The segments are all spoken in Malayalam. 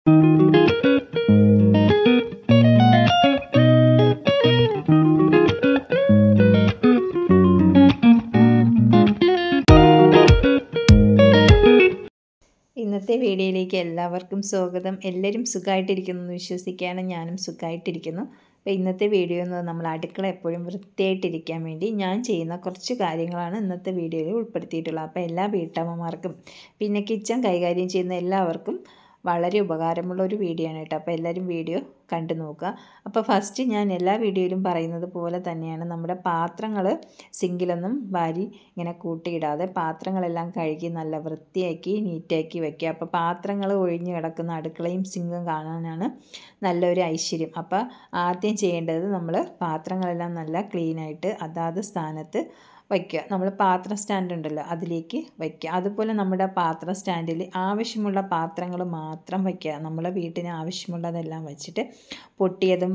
ഇന്നത്തെ വീഡിയോയിലേക്ക് എല്ലാവർക്കും സ്വാഗതം. എല്ലാവരും സുഖമായിട്ടിരിക്കുന്നു എന്ന് വിശ്വസിക്കുകയാണ്. ഞാനും സുഖമായിട്ടിരിക്കുന്നു. അപ്പോൾ ഇന്നത്തെ വീഡിയോ എന്ന് നമ്മൾ അടുക്കള എപ്പോഴും വൃത്തിയായിട്ടിരിക്കാൻ വേണ്ടി ഞാൻ ചെയ്യുന്ന കുറച്ച് കാര്യങ്ങളാണ് ഇന്നത്തെ വീഡിയോയിൽ ഉൾപ്പെടുത്തിയിട്ടുള്ളത്. അപ്പോൾ എല്ലാ വീട്ടമ്മമാർക്കും പിന്നെ കിച്ചൺ കൈകാര്യം ചെയ്യുന്ന എല്ലാവർക്കും വളരെ ഉപകാരമുള്ള ഒരു വീഡിയോ ആണ് കേട്ടോ. അപ്പോൾ എല്ലാവരും വീഡിയോ കണ്ടു നോക്കുക. അപ്പോൾ ഫസ്റ്റ് ഞാൻ എല്ലാ വീഡിയോയിലും പറയുന്നത് പോലെ തന്നെയാണ് നമ്മുടെ പാത്രങ്ങൾ സിങ്കിലൊന്നും വാരി ഇങ്ങനെ കൂട്ടിയിടാതെ പാത്രങ്ങളെല്ലാം കഴുകി നല്ല വൃത്തിയാക്കി നീറ്റാക്കി വയ്ക്കുക. അപ്പോൾ പാത്രങ്ങൾ ഒഴിഞ്ഞു കിടക്കുന്ന അടുക്കളയും സിങ്കും കാണാനാണ് നല്ലൊരു ഐശ്വര്യം. അപ്പോൾ ആദ്യം ചെയ്യേണ്ടത് നമ്മൾ പാത്രങ്ങളെല്ലാം നല്ല ക്ലീനായിട്ട് അതാത് സ്ഥാനത്ത് വയ്ക്കുക. നമ്മൾ പാത്ര സ്റ്റാൻഡ് ഉണ്ടല്ലോ അതിലേക്ക് വയ്ക്കുക. അതുപോലെ നമ്മുടെ പാത്ര സ്റ്റാൻഡിൽ ആവശ്യമുള്ള പാത്രങ്ങൾ മാത്രം വയ്ക്കുക. നമ്മളെ വീട്ടിന് ആവശ്യമുള്ളതെല്ലാം വെച്ചിട്ട് പൊട്ടിയതും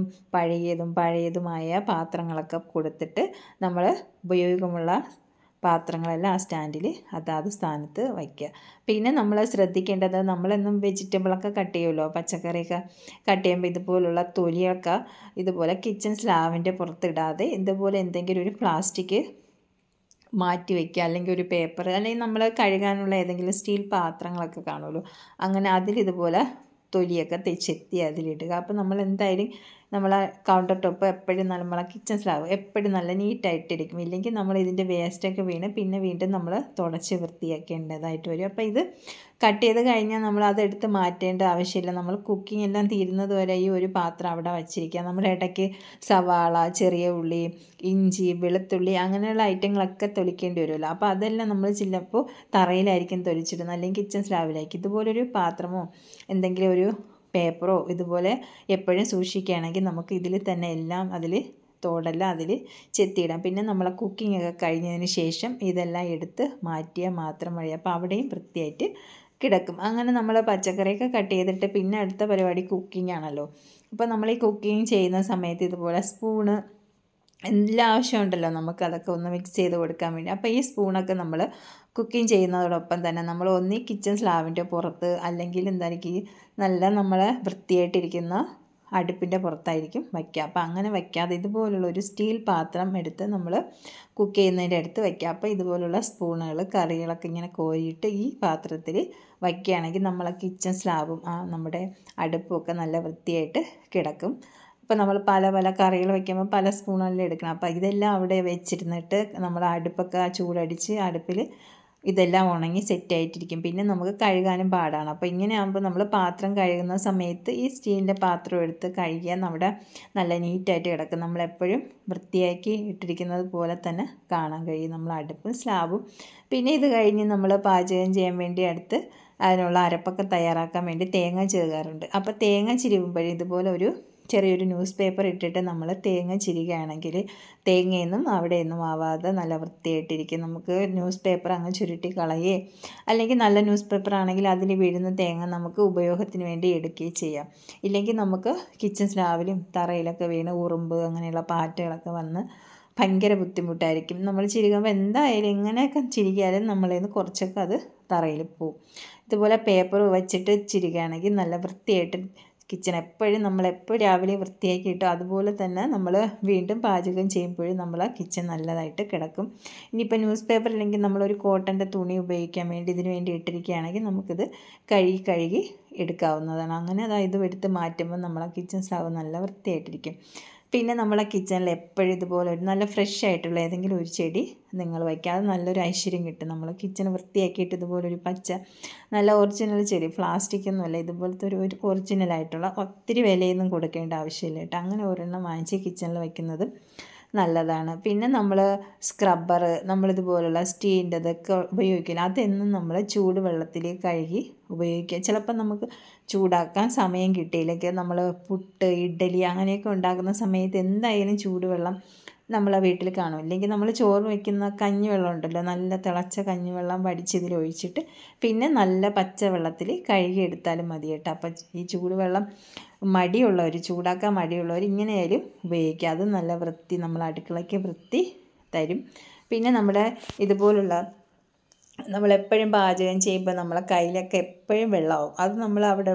പഴയതുമായ പാത്രങ്ങളൊക്കെ കൊടുത്തിട്ട് നമ്മൾ ഉപയോഗമുള്ള പാത്രങ്ങളെല്ലാം ആ സ്റ്റാൻഡിൽ അതാത് സ്ഥാനത്ത് വയ്ക്കുക. പിന്നെ നമ്മൾ ശ്രദ്ധിക്കേണ്ടത്, നമ്മളെന്നും വെജിറ്റബിളൊക്കെ കട്ട് ചെയ്യുമല്ലോ, പച്ചക്കറിയൊക്കെ കട്ട് ചെയ്യുമ്പോൾ ഇതുപോലുള്ള തൊലിയൊക്കെ ഇതുപോലെ കിച്ചൺ സ്ലാബിൻ്റെ പുറത്തിടാതെ ഇതുപോലെ എന്തെങ്കിലും ഒരു പ്ലാസ്റ്റിക് മാറ്റി വയ്ക്കുക, അല്ലെങ്കിൽ ഒരു പേപ്പർ, അല്ലെങ്കിൽ നമ്മൾ കഴുകാനുള്ള ഏതെങ്കിലും സ്റ്റീൽ പാത്രങ്ങളൊക്കെ കാണുമല്ലോ, അങ്ങനെ അതിലിതുപോലെ തൊലിയൊക്കെ ചെത്തി അതിലിടുക. അപ്പോൾ നമ്മൾ എന്തായാലും നമ്മളെ കൗണ്ടർ ടോപ്പ് എപ്പോഴും നമ്മളെ കിച്ചൺ സ്ലാബ് എപ്പോഴും നല്ല നീറ്റായിട്ടിരിക്കും. ഇല്ലെങ്കിൽ നമ്മൾ ഇതിൻ്റെ വേസ്റ്റൊക്കെ വീണ് പിന്നെ വീണ്ടും നമ്മൾ തുടച്ച് വൃത്തിയാക്കേണ്ടതായിട്ട് വരും. അപ്പോൾ ഇത് കട്ട് ചെയ്ത് കഴിഞ്ഞാൽ നമ്മൾ അതെടുത്ത് മാറ്റേണ്ട ആവശ്യമില്ല. നമ്മൾ കുക്കിംഗ് എല്ലാം തീരുന്നത് വരെ ഈ ഒരു പാത്രം അവിടെ വച്ചിരിക്കുക. നമ്മൾ ഇടയ്ക്ക് സവാള, ചെറിയ ഉള്ളി, ഇഞ്ചി, വെളുത്തുള്ളി അങ്ങനെയുള്ള ഐറ്റങ്ങളൊക്കെ തൊലിക്കേണ്ടി വരുമല്ലോ. അപ്പോൾ അതെല്ലാം നമ്മൾ ചിലപ്പോൾ തറയിലായിരിക്കും തൊലിച്ചിടുന്നത്, അല്ലെങ്കിൽ കിച്ചൺ സ്ലാബിലായിരിക്കും. ഇതുപോലൊരു പാത്രമോ എന്തെങ്കിലും ഒരു പേപ്പറോ ഇതുപോലെ എപ്പോഴും സൂക്ഷിക്കുകയാണെങ്കിൽ നമുക്ക് ഇതിൽ തന്നെ എല്ലാം തോടെല്ലാം അതിൽ ചെത്തിയിടാം. പിന്നെ നമ്മളെ കുക്കിംഗ് ഒക്കെ കഴിഞ്ഞതിന് ശേഷം ഇതെല്ലാം എടുത്ത് മാറ്റിയാൽ മാത്രം മതി. അപ്പോൾ അവിടെയും വൃത്തിയായിട്ട് കിടക്കും. അങ്ങനെ നമ്മൾ പച്ചക്കറിയൊക്കെ കട്ട് ചെയ്തിട്ട് പിന്നെ അടുത്ത പരിപാടി കുക്കിംഗ് ആണല്ലോ. അപ്പോൾ നമ്മൾ ഈ കുക്കിംഗ് ചെയ്യുന്ന സമയത്ത് ഇതുപോലെ സ്പൂണ് എല്ലാം ആവശ്യമുണ്ടല്ലോ, നമുക്കതൊക്കെ ഒന്ന് മിക്സ് ചെയ്ത് കൊടുക്കാൻ വേണ്ടി. അപ്പോൾ ഈ സ്പൂണൊക്കെ നമ്മൾ കുക്കിംഗ് ചെയ്യുന്നതോടൊപ്പം തന്നെ നമ്മൾ ഒന്നീ കിച്ചൺ സ്ലാബിൻ്റെ പുറത്ത്, അല്ലെങ്കിൽ എന്തായിരിക്കും നല്ല നമ്മളെ വൃത്തിയായിട്ടിരിക്കുന്ന അടുപ്പിൻ്റെ പുറത്തായിരിക്കും വയ്ക്കുക. അപ്പോൾ അങ്ങനെ വയ്ക്കാതെ ഇതുപോലുള്ള ഒരു സ്റ്റീൽ പാത്രം എടുത്ത് നമ്മൾ കുക്ക് ചെയ്യുന്നതിൻ്റെ അടുത്ത് വയ്ക്കുക. അപ്പോൾ ഇതുപോലുള്ള സ്പൂണുകൾ കറികളൊക്കെ ഇങ്ങനെ കോരിയിട്ട് ഈ പാത്രത്തിൽ വയ്ക്കുകയാണെങ്കിൽ നമ്മളെ കിച്ചൺ സ്ലാബും നമ്മുടെ അടുപ്പുമൊക്കെ നല്ല വൃത്തിയായിട്ട് കിടക്കും. ഇപ്പോൾ നമ്മൾ പല കറികൾ വയ്ക്കുമ്പോൾ പല സ്പൂണുകളിൽ എടുക്കണം. അപ്പോൾ ഇതെല്ലാം അവിടെ വെച്ചിരുന്നിട്ട് നമ്മൾ അടുപ്പൊക്കെ ചൂടടിച്ച് അടുപ്പിൽ ഇതെല്ലാം ഉണങ്ങി സെറ്റായിട്ടിരിക്കും. പിന്നെ നമുക്ക് കഴുകാനും പാടാണ്. അപ്പോൾ ഇങ്ങനെ ആകുമ്പോൾ നമ്മൾ പാത്രം കഴുകുന്ന സമയത്ത് ഈ സ്റ്റീലിൻ്റെ പാത്രം എടുത്ത് കഴുകിയാൽ നമ്മുടെ നല്ല നീറ്റായിട്ട് കിടക്കും. നമ്മളെപ്പോഴും വൃത്തിയാക്കി ഇട്ടിരിക്കുന്നത് പോലെ തന്നെ കാണാൻ കഴിയും നമ്മൾ അടുപ്പും സ്ലാബും. പിന്നെ ഇത് കഴിഞ്ഞ് നമ്മൾ പാചകം ചെയ്യാൻ വേണ്ടി അടുത്ത് അതിനുള്ള അരപ്പൊക്കെ തയ്യാറാക്കാൻ വേണ്ടി തേങ്ങ ചിരകാറുണ്ട്. അപ്പോൾ തേങ്ങ ചിരുകുമ്പോഴും ഇതുപോലെ ഒരു ചെറിയൊരു ന്യൂസ് പേപ്പർ ഇട്ടിട്ട് നമ്മൾ തേങ്ങ ചിരുകയാണെങ്കിൽ തേങ്ങയൊന്നും അവിടെയൊന്നും ആവാതെ നല്ല വൃത്തിയായിട്ടിരിക്കും. നമുക്ക് ന്യൂസ് പേപ്പർ അങ്ങ് ചുരുട്ടി കളയേ, അല്ലെങ്കിൽ നല്ല ന്യൂസ് പേപ്പർ ആണെങ്കിൽ അതിൽ വീഴുന്ന തേങ്ങ നമുക്ക് ഉപയോഗത്തിന് വേണ്ടി എടുക്കുകയും ചെയ്യാം. ഇല്ലെങ്കിൽ നമുക്ക് കിച്ചൺ സ്ലാബിലും തറയിലൊക്കെ വീണ് ഉറുമ്പ് അങ്ങനെയുള്ള പാറ്റകളൊക്കെ വന്ന് ഭയങ്കര ബുദ്ധിമുട്ടായിരിക്കും. നമ്മൾ ചിരുകുമ്പോൾ എന്തായാലും എങ്ങനെയൊക്കെ ചിരിക്കാലും നമ്മളിൽ നിന്ന് കുറച്ചൊക്കെ അത് തറയിൽ പോവും. ഇതുപോലെ പേപ്പർ വെച്ചിട്ട് ചിരുകയാണെങ്കിൽ നല്ല വൃത്തിയായിട്ട് കിച്ചൺ എപ്പോഴും നമ്മളെപ്പോഴും രാവിലെ വൃത്തിയാക്കി ഇട്ടു അതുപോലെ തന്നെ നമ്മൾ വീണ്ടും പാചകം ചെയ്യുമ്പോഴും നമ്മളെ കിച്ചൺ നല്ലതായിട്ട് കിടക്കും. ഇനിയിപ്പോൾ ന്യൂസ് പേപ്പർ ഇല്ലെങ്കിൽ നമ്മളൊരു കോട്ടൻ്റെ തുണി ഉപയോഗിക്കാൻ വേണ്ടി ഇതിന് വേണ്ടി ഇട്ടിരിക്കുകയാണെങ്കിൽ നമുക്കിത് കഴുകി എടുക്കാവുന്നതാണ്. അങ്ങനെ അതായത് എടുത്ത് മാറ്റുമ്പോൾ നമ്മളെ കിച്ചൺ സ്ലാബ് നല്ല വൃത്തിയായിട്ടിരിക്കും. പിന്നെ നമ്മളെ കിച്ചണിൽ എപ്പോഴും ഇതുപോലെ ഒരു നല്ല ഫ്രഷ് ആയിട്ടുള്ള ഏതെങ്കിലും ഒരു ചെടി നിങ്ങൾ വയ്ക്കാതെ നല്ലൊരു ഐശ്വര്യം കിട്ടും. നമ്മൾ കിച്ചൺ വൃത്തിയാക്കിയിട്ട് ഇതുപോലൊരു പച്ച നല്ല ഒറിജിനൽ ചെടി, പ്ലാസ്റ്റിക്കൊന്നുമല്ല, ഇതുപോലത്തെ ഒരു ഒറിജിനലായിട്ടുള്ള ഒത്തിരി വിലയൊന്നും കൊടുക്കേണ്ട ആവശ്യമില്ല കേട്ടോ. അങ്ങനെ ഒരെണ്ണം വാങ്ങിച്ച് കിച്ചണിൽ വയ്ക്കുന്നത് നല്ലതാണ്. പിന്നെ നമ്മൾ സ്ക്രബ്ബർ, നമ്മളിതുപോലുള്ള സ്റ്റീലിൻ്റെതൊക്കെ ഉപയോഗിക്കില്ല, അതെന്നും നമ്മൾ ചൂട് വെള്ളത്തിൽ കഴുകി ഉപയോഗിക്കുക. ചിലപ്പോൾ നമുക്ക് ചൂടാക്കാൻ സമയം കിട്ടിയില്ലെങ്കിൽ നമ്മൾ പുട്ട്, ഇഡ്ഡലി അങ്ങനെയൊക്കെ ഉണ്ടാക്കുന്ന സമയത്ത് എന്തായാലും ചൂടുവെള്ളം നമ്മളെ വീട്ടിൽ കാണും. ഇല്ലെങ്കിൽ നമ്മൾ ചോറ് വയ്ക്കുന്ന കഞ്ഞിവെള്ളം ഉണ്ടല്ലോ, നല്ല തിളച്ച കഞ്ഞിവെള്ളം വടിച്ചതിൽ ഒഴിച്ചിട്ട് പിന്നെ നല്ല പച്ചവെള്ളത്തിൽ കഴുകിയെടുത്താലും മതി കേട്ടോ. അപ്പം ഈ ചൂടുവെള്ളം ചൂടാക്കാൻ മടിയുള്ളവർ ഇങ്ങനെയായാലും ഉപയോഗിക്കുക. അത് നല്ല വൃത്തി, നമ്മൾ അടുക്കളയ്ക്ക് വൃത്തി തരും. പിന്നെ നമ്മുടെ ഇതുപോലുള്ള നമ്മളെപ്പോഴും പാചകം ചെയ്യുമ്പോൾ നമ്മളെ കയ്യിലൊക്കെ എപ്പോഴും വെള്ളമാവും. അത് നമ്മൾ അവിടെ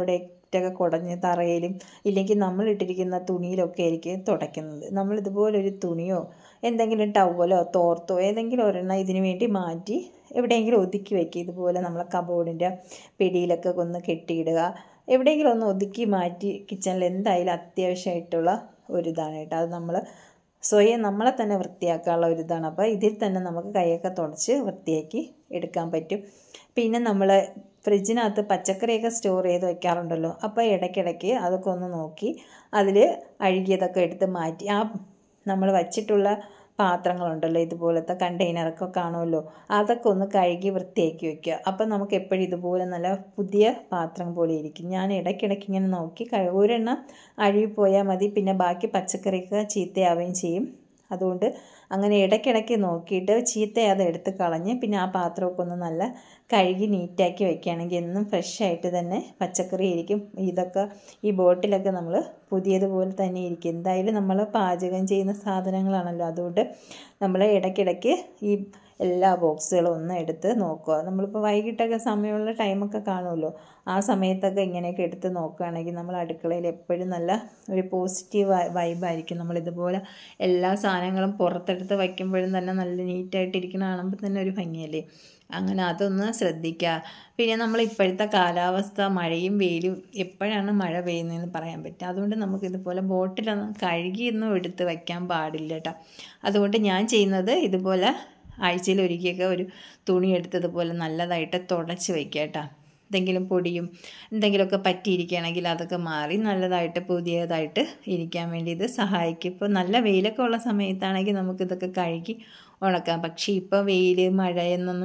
ഡസ്റ്റൊക്കെ കുടഞ്ഞ് തറയിലും ഇല്ലെങ്കിൽ നമ്മളിട്ടിരിക്കുന്ന തുണിയിലൊക്കെ ആയിരിക്കും തുടയ്ക്കുന്നത്. നമ്മളിതുപോലൊരു തുണിയോ എന്തെങ്കിലും ടവലോ തോർത്തോ ഏതെങ്കിലും ഒരെണ്ണം ഇതിന് വേണ്ടി മാറ്റി എവിടെയെങ്കിലും ഒതുക്കി വയ്ക്കുക. ഇതുപോലെ നമ്മളെ കബോർഡിൻ്റെ പിടിയിലൊക്കെ ഒന്ന് കെട്ടിയിടുക. എവിടെയെങ്കിലും ഒന്ന് ഒതുക്കി മാറ്റി കിച്ചണിൽ എന്തായാലും അത്യാവശ്യമായിട്ടുള്ള ഒരിതാണ് കേട്ടോ. അത് നമ്മൾ സ്വയം നമ്മളെ തന്നെ വൃത്തിയാക്കാനുള്ള ഒരിതാണ്. അപ്പോൾ ഇതിൽ തന്നെ നമുക്ക് കൈയൊക്കെ തുടച്ച് വൃത്തിയാക്കി എടുക്കാൻ പറ്റും. പിന്നെ നമ്മൾ ഫ്രിഡ്ജിനകത്ത് പച്ചക്കറിയൊക്കെ സ്റ്റോർ ചെയ്ത് വയ്ക്കാറുണ്ടല്ലോ. അപ്പോൾ ഇടയ്ക്കിടയ്ക്ക് അതൊക്കെ ഒന്ന് നോക്കി അതിൽ അഴുകിയതൊക്കെ എടുത്ത് മാറ്റി നമ്മൾ വച്ചിട്ടുള്ള പാത്രങ്ങളുണ്ടല്ലോ, ഇതുപോലത്തെ കണ്ടെയ്നറൊക്കെ കാണുമല്ലോ, അതൊക്കെ ഒന്ന് കഴുകി വൃത്തിയാക്കി വയ്ക്കുക. അപ്പം നമുക്ക് എപ്പോഴും ഇതുപോലെ നല്ല പുതിയ പാത്രം പോലെ ഇരിക്കും. ഞാൻ ഇടയ്ക്കിടയ്ക്ക് ഇങ്ങനെ നോക്കി ഒരെണ്ണം അഴുകി പോയാൽ മതി, പിന്നെ ബാക്കി പച്ചക്കറിയൊക്കെ ചീത്തയാവുകയും ചെയ്യും. അതുകൊണ്ട് അങ്ങനെ ഇടയ്ക്കിടയ്ക്ക് നോക്കിയിട്ട് ചീത്തയാതെ എടുത്ത് കളഞ്ഞ് പിന്നെ ആ പാത്രമൊക്കെ ഒന്ന് നല്ല കഴുകി നീറ്റാക്കി വയ്ക്കുകയാണെങ്കിൽ എന്നും ഫ്രഷായിട്ട് തന്നെ പച്ചക്കറി ഇരിക്കും. ഇതൊക്കെ ഈ ബോട്ടിലൊക്കെ നമ്മൾ പുതിയതുപോലെ തന്നെ ഇരിക്കും. എന്തായാലും നമ്മൾ പാചകം ചെയ്യുന്ന സാധനങ്ങളാണല്ലോ, അതുകൊണ്ട് നമ്മൾ ഇടയ്ക്കിടയ്ക്ക് ഈ എല്ലാ ബോക്സുകളും ഒന്ന് എടുത്ത് നോക്കുക. നമ്മളിപ്പോൾ വൈകിട്ടൊക്കെ സമയമുള്ള ടൈമൊക്കെ കാണുമല്ലോ, ആ സമയത്തൊക്കെ ഇങ്ങനെയൊക്കെ എടുത്ത് നോക്കുകയാണെങ്കിൽ നമ്മൾ അടുക്കളയിൽ എപ്പോഴും നല്ല ഒരു പോസിറ്റീവ് വൈബായിരിക്കും. നമ്മളിതുപോലെ എല്ലാ സാധനങ്ങളും പുറത്തെടുത്ത് വയ്ക്കുമ്പോഴും തന്നെ നല്ല നീറ്റായിട്ടിരിക്കുന്ന കാണുമ്പോൾ തന്നെ ഒരു ഭംഗിയല്ലേ. അങ്ങനെ അതൊന്ന് ശ്രദ്ധിക്കുക. പിന്നെ നമ്മൾ ഇപ്പോഴത്തെ കാലാവസ്ഥ മഴയും വെയിലും എപ്പോഴാണ് മഴ പെയ്യുന്നതെന്ന് പറയാൻ പറ്റും. അതുകൊണ്ട് നമുക്കിതുപോലെ ബോട്ടിലൊന്നും കഴുകിയൊന്നും എടുത്ത് വയ്ക്കാൻ പാടില്ല കേട്ടോ. അതുകൊണ്ട് ഞാൻ ചെയ്യുന്നത് ഇതുപോലെ ആഴ്ചയിൽ ഒരിക്കലൊക്കെ ഒരു തുണി എടുത്തതുപോലെ നല്ലതായിട്ട് തുടച്ച് വയ്ക്കുക കേട്ടോ. എന്തെങ്കിലും പൊടിയും എന്തെങ്കിലുമൊക്കെ പറ്റിയിരിക്കുകയാണെങ്കിൽ അതൊക്കെ മാറി നല്ലതായിട്ട് പുതിയതായിട്ട് ഇരിക്കാൻ വേണ്ടി ഇത് സഹായിക്കും. ഇപ്പോൾ നല്ല വെയിലൊക്കെ ഉള്ള സമയത്താണെങ്കിൽ നമുക്കിതൊക്കെ കഴുകി ഉണക്കാം. പക്ഷേ ഇപ്പോൾ വെയിൽ മഴ എന്നൊന്നും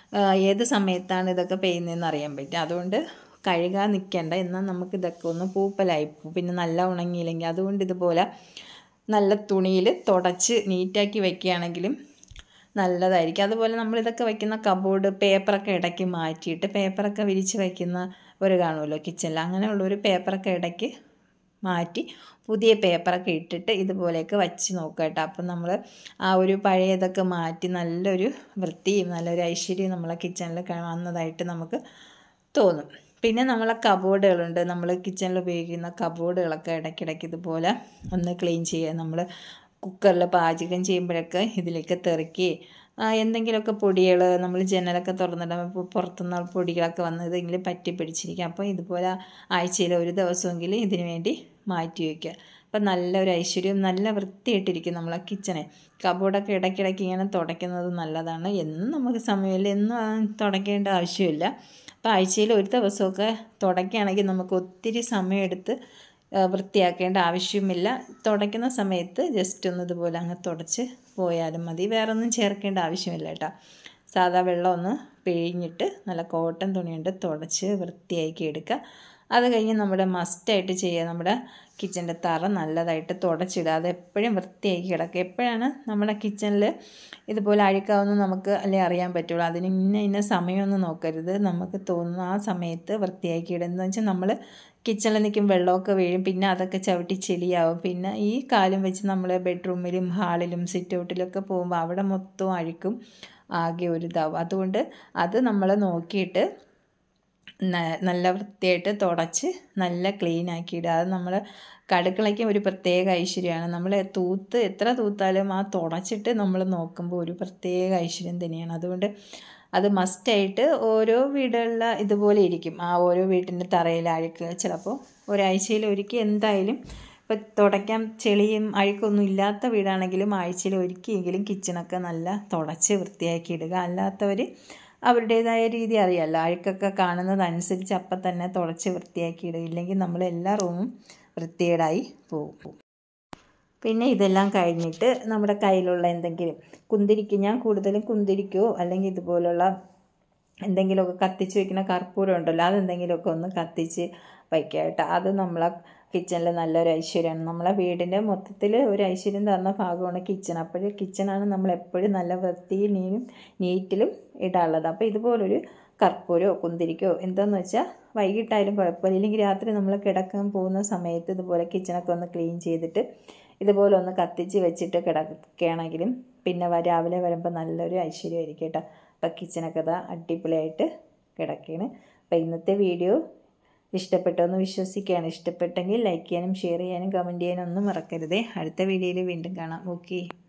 ഏത് സമയത്താണ് ഇതൊക്കെ പെയ്യുന്നതെന്ന് അറിയാൻ പറ്റും. അതുകൊണ്ട് കഴുകാൻ നിൽക്കേണ്ട, എന്നാൽ നമുക്കിതൊക്കെ ഒന്ന് പൂപ്പലായിപ്പോവും, പിന്നെ നല്ല ഉണങ്ങിയില്ലെങ്കിൽ. അതുകൊണ്ട് ഇതുപോലെ നല്ല തുണിയിൽ തുടച്ച് നീറ്റാക്കി വയ്ക്കുകയാണെങ്കിലും നല്ലതായിരിക്കും. അതുപോലെ നമ്മളിതൊക്കെ വയ്ക്കുന്ന കബോർഡ് പേപ്പറൊക്കെ ഇടയ്ക്ക് മാറ്റിയിട്ട് പേപ്പറൊക്കെ വിരിച്ച് വയ്ക്കുന്ന ഒരു കാണുമല്ലോ കിച്ചണിൽ, അങ്ങനെയുള്ളൊരു പേപ്പറൊക്കെ ഇടയ്ക്ക് മാറ്റി പുതിയ പേപ്പറൊക്കെ ഇട്ടിട്ട് ഇതുപോലെയൊക്കെ വച്ച് നോക്കുക കേട്ടോ. അപ്പം നമ്മൾ ആ ഒരു പഴയതൊക്കെ മാറ്റി നല്ലൊരു വൃത്തിയും നല്ലൊരു ഐശ്വര്യവും നമ്മളെ കിച്ചണിൽ വന്നതായിട്ട് നമുക്ക് തോന്നും. പിന്നെ നമ്മളെ കബോർഡുകളുണ്ട്, നമ്മൾ കിച്ചണിൽ ഉപയോഗിക്കുന്ന കബോർഡുകളൊക്കെ ഇടയ്ക്കിടയ്ക്ക് ഇതുപോലെ ഒന്ന് ക്ലീൻ ചെയ്യുക. നമ്മൾ കുക്കറിൽ പാചകം ചെയ്യുമ്പോഴൊക്കെ ഇതിലേക്ക് തെറിക്കുകയും എന്തെങ്കിലുമൊക്കെ പൊടികൾ നമ്മൾ ജനലൊക്കെ തുറന്നിടുമ്പോൾ പുറത്തുനിന്ന് പൊടികളൊക്കെ വന്ന് ഇതെങ്കിലും പറ്റി പിടിച്ചിരിക്കുക. അപ്പോൾ ഇതുപോലെ ആഴ്ചയിൽ ഒരു ദിവസമെങ്കിലും ഇതിനു വേണ്ടി മാറ്റി വയ്ക്കുക. അപ്പം നല്ലൊരു ഐശ്വര്യവും നല്ല വൃത്തിയായിട്ടിരിക്കും നമ്മളെ കിച്ചണെ. കബോർഡൊക്കെ ഇടയ്ക്കിടയ്ക്ക് ഇങ്ങനെ തുടയ്ക്കുന്നത് നല്ലതാണ്. എന്നും നമുക്ക് സമയമില്ല, എന്നും തുടയ്ക്കേണ്ട ആവശ്യമില്ല. അപ്പോൾ ആഴ്ചയിൽ ഒരു ദിവസമൊക്കെ തുടയ്ക്കുകയാണെങ്കിൽ നമുക്ക് ഒത്തിരി സമയമെടുത്ത് വൃത്തിയാക്കേണ്ട ആവശ്യമില്ല. തുടയ്ക്കുന്ന സമയത്ത് ജസ്റ്റ് ഒന്ന് ഇതുപോലെ അങ്ങ് തുടച്ച് പോയാലും മതി, വേറെ ഒന്നും ചേർക്കേണ്ട ആവശ്യമില്ല കേട്ടോ. സാധാ വെള്ളം ഒന്ന് പിഴിഞ്ഞിട്ട് നല്ല കോട്ടൺ തുണിയുണ്ട് തുടച്ച് വൃത്തിയാക്കി എടുക്കുക. അത് കഴിഞ്ഞ് നമ്മുടെ മസ്റ്റായിട്ട് ചെയ്യുക, നമ്മുടെ കിച്ചൻ്റെ തറ നല്ലതായിട്ട് തുടച്ചിടുക. അത് എപ്പോഴും വൃത്തിയാക്കി കിടക്കുക. എപ്പോഴാണ് നമ്മുടെ കിച്ചണിൽ ഇതുപോലെ അഴുക്കാവുന്ന നമുക്ക് അല്ലേ അറിയാൻ പറ്റുള്ളൂ. അതിന് ഇന്ന സമയമൊന്നും നോക്കരുത്, നമുക്ക് തോന്നുന്ന ആ സമയത്ത് വൃത്തിയാക്കി ഇടുക. എന്ന് വെച്ചാൽ നമ്മൾ കിച്ചണിൽ നിൽക്കും വെള്ളമൊക്കെ വീഴും, പിന്നെ അതൊക്കെ ചവിട്ടി ചെളിയാവും. പിന്നെ ഈ കാലും വെച്ച് നമ്മൾ ബെഡ്റൂമിലും ഹാളിലും സിറ്റ് ഔട്ടിലൊക്കെ പോകുമ്പോൾ അവിടെ മൊത്തം അഴുക്കും ആകെ ഒരു ഇതാവും. അതുകൊണ്ട് അത് നമ്മൾ നോക്കിയിട്ട് നല്ല വൃത്തിയായിട്ട് തുടച്ച് നല്ല ക്ലീൻ ആക്കിയിടുക. അത് നമ്മൾ അടുക്കളയ്ക്കും ഒരു പ്രത്യേക ഐശ്വര്യമാണ്. നമ്മൾ എത്ര തൂത്താലും ആ തുടച്ചിട്ട് നമ്മൾ നോക്കുമ്പോൾ ഒരു പ്രത്യേക ഐശ്വര്യം തന്നെയാണ്. അതുകൊണ്ട് അത് മസ്റ്റായിട്ട് ഓരോ വീടുകളിൽ ഇതുപോലെ ഇരിക്കും. ആ ഓരോ വീട്ടിൻ്റെ തറയിൽ അഴുക്ക് ചിലപ്പോൾ ഒരാഴ്ചയിൽ ഒരിക്കൽ എന്തായാലും ഇപ്പോൾ തുടയ്ക്കാൻ ചെളിയും അഴുക്കൊന്നും ഇല്ലാത്ത വീടാണെങ്കിലും ആഴ്ചയിൽ ഒരിക്കലെങ്കിലും കിച്ചണൊക്കെ നല്ല തുടച്ച് വൃത്തിയാക്കി ഇടുക. അല്ലാത്തവർ അവരുടേതായ രീതി അറിയാമല്ലോ, അഴുക്കൊക്കെ കാണുന്നതനുസരിച്ച് അപ്പം തന്നെ തുടച്ച് വൃത്തിയാക്കി ഇടുക. ഇല്ലെങ്കിൽ നമ്മൾ എല്ലാ റൂമും വൃത്തികേടായി പോകും. പിന്നെ ഇതെല്ലാം കഴിഞ്ഞിട്ട് നമ്മുടെ കയ്യിലുള്ള എന്തെങ്കിലും ഞാൻ കൂടുതലും കുന്തിരിക്കോ അല്ലെങ്കിൽ ഇതുപോലുള്ള എന്തെങ്കിലുമൊക്കെ കത്തിച്ച് വയ്ക്കുന്ന കർപ്പൂരം ഉണ്ടല്ലോ, അതെന്തെങ്കിലുമൊക്കെ ഒന്ന് കത്തിച്ച് വയ്ക്കുക കേട്ടോ. അത് നമ്മളെ കിച്ചണിൽ നല്ലൊരു ഐശ്വര്യമാണ്. നമ്മളെ വീടിൻ്റെ മൊത്തത്തിൽ ഒരു ഐശ്വര്യം തന്ന ഭാഗമാണ് കിച്ചൺ. അപ്പോൾ കിച്ചണാണ് നമ്മളെപ്പോഴും നല്ല വൃത്തിയിൽ നീറ്റിലും ഇടാനുള്ളത്. അപ്പോൾ ഇതുപോലൊരു കർപ്പൂരമോ കുന്തിരിക്കോ എന്താണെന്ന് വെച്ചാൽ വൈകിട്ടായാലും കുഴപ്പമില്ല, ഇല്ലെങ്കിൽ രാത്രി നമ്മൾ കിടക്കാൻ പോകുന്ന സമയത്ത് ഇതുപോലെ കിച്ചണൊക്കെ ഒന്ന് ക്ലീൻ ചെയ്തിട്ട് ഇതുപോലെ ഒന്ന് കത്തിച്ച് വെച്ചിട്ട് കിടക്കുകയാണെങ്കിലും പിന്നെ രാവിലെ വരുമ്പോൾ നല്ലൊരു ഐശ്വര്യമായിരിക്കും കേട്ടോ. അപ്പോൾ കിച്ചണൊക്കെ അടിപൊളിയായിട്ട് കിടക്കുകയാണ്. അപ്പോൾ ഇന്നത്തെ വീഡിയോ ഇഷ്ടപ്പെട്ടോ എന്ന് വിശ്വസിക്കുകയാണ്. ഇഷ്ടപ്പെട്ടെങ്കിൽ ലൈക്ക് ചെയ്യാനും ഷെയർ ചെയ്യാനും കമൻറ്റ് ചെയ്യാനും ഒന്നും മറക്കരുതേ. അടുത്ത വീഡിയോയിൽ വീണ്ടും കാണാം. ഓക്കെ.